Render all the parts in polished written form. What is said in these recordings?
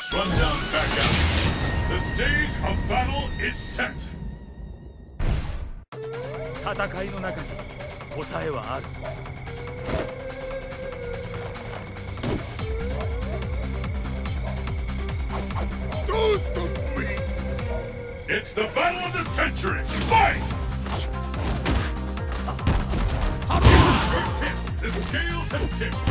Rundown back out. The stage of battle is set. 戦いの中に答えはある。 It's the battle of the century. Fight! First hit, the scales have tipped.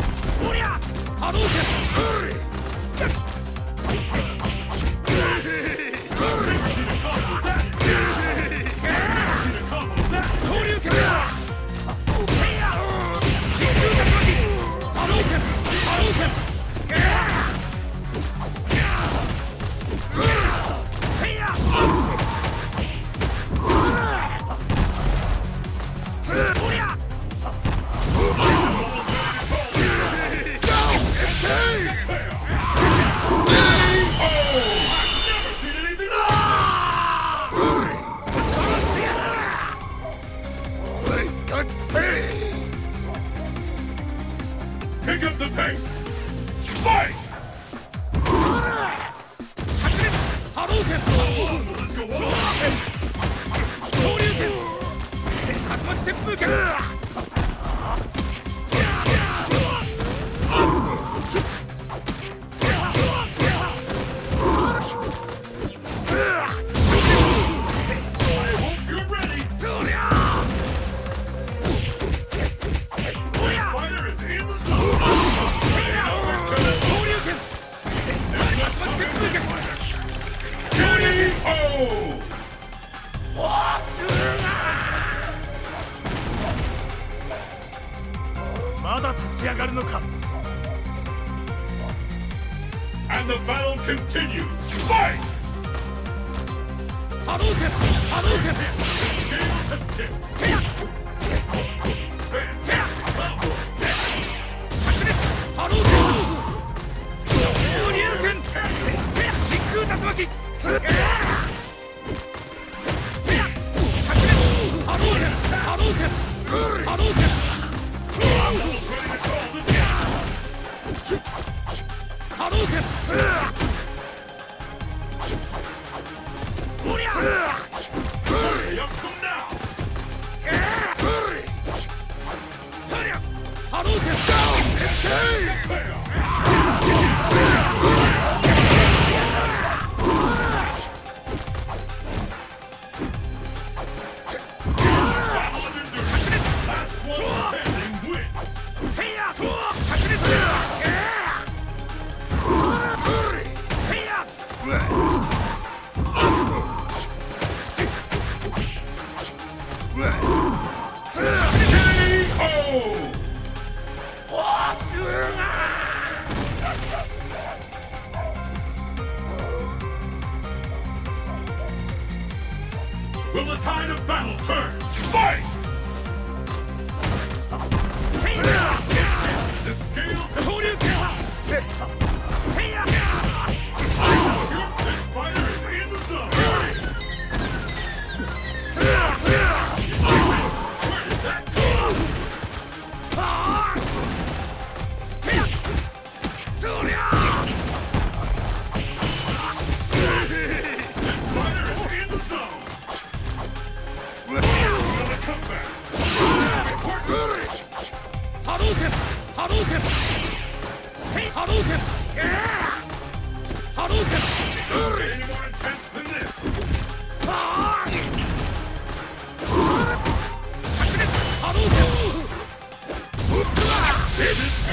Pick up the pace! Fight! Let's go on! And the battle continues. Fight! Hadouken! Hadouken! The scales have tipped. Will the tide of battle turn? Fight! The scales have tipped. This fighter is in the zone. Where did that go? This fighter is in the zone. Gonna come back. Hadouken! Hadouken! Hey, Hadouken! Hadouken! Any more intense than this? Hadouken! Is it